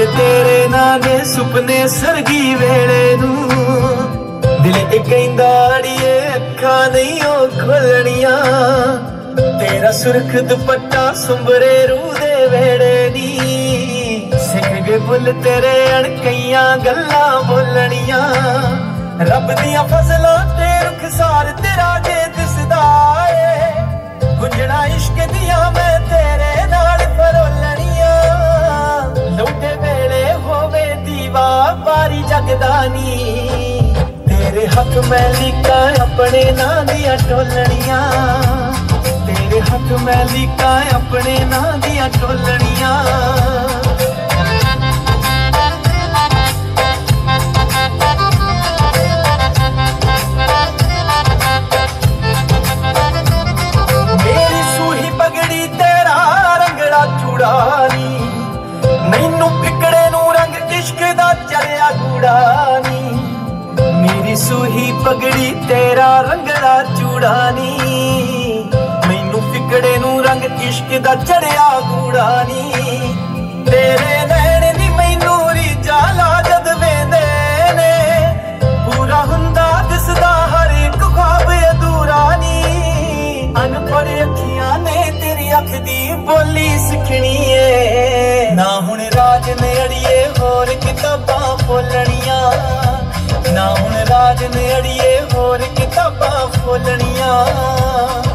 मेरे तेरे नाने सुपने सरगी वेले नू दिल कहंदा अड़िए अखा नहीं ओ खोलनिया तेरा सुरख दुपट्टा सुंबरे रूह दे वेड़े नी सिख गए बुल तेरे अणकइयां गल्लां बोलनिया रब दियां फजलां ते रुखसार तेरा जे दिसदा ए गुंजणा इश्क दियां मैं तेरे नाल फरोलनिया लौटे वेले होवे दीवा बारी जगदानी तेरे हक मैं लिखा अपने नां दियां टोलनिया तेरे हक मैं लिखा अपने नां दियां टोलनिया मैनू फिकड़े नू रंग इश्क दा चढ़िया कूड़ानी मेरी सूही पगड़ी तेरा रंगड़ा चूड़ानी मैनू फिकड़े नू रंग इश्क दा चढ़िया कूड़ानी तेरे नैन नी मैनू रीजा ला जद वेंदे ने पूरा हुंदा दिसदा हर एक ख्वाब अधूरा नी अनपढ़ अखियां ने तेरी अख दी बोली सिखनी है ना हुण राज ने अड़िए होर किताबां खोलनिया ना हुण राज ने अड़िए होर किताबां खोलनिया